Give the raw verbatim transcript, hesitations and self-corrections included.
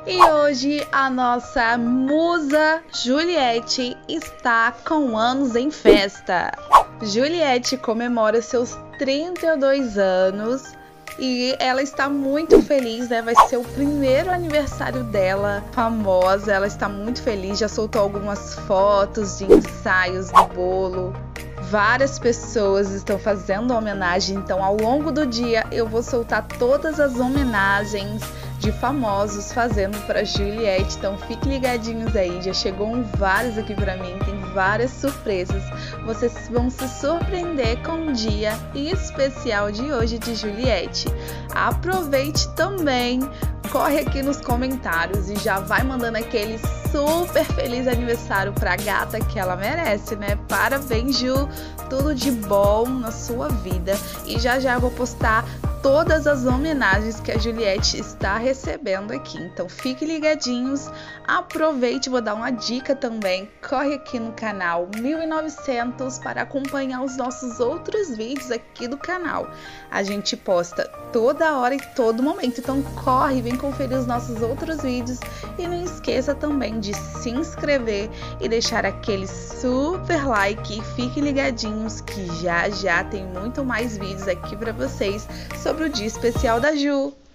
E hoje a nossa musa Juliette está com anos em festa. Juliette comemora seus trinta e dois anos e ela está muito feliz, né? Vai ser o primeiro aniversário dela famosa. Ela está muito feliz, já soltou algumas fotos de ensaios do bolo. Várias pessoas estão fazendo homenagem, então ao longo do dia eu vou soltar todas as homenagens de famosos fazendo para Juliette, então fiquem ligadinhos aí, já chegou vários aqui para mim, tem várias surpresas, vocês vão se surpreender com o dia especial de hoje de Juliette. Aproveite também, corre aqui nos comentários e já vai mandando aquele super feliz aniversário pra gata que ela merece, né? Parabéns, Ju, tudo de bom na sua vida. E já já eu vou postar todas as homenagens que a Juliette está recebendo aqui. Então fiquem ligadinhos, aproveite, vou dar uma dica também. Corre aqui no canal mil e novecentos para acompanhar os nossos outros vídeos aqui do canal. A gente posta toda hora e todo momento, então corre, vem conferir os nossos outros vídeos e não esqueça também de se inscrever e deixar aquele super like e fiquem ligadinhos que já já tem muito mais vídeos aqui para vocês sobre o dia especial da Ju.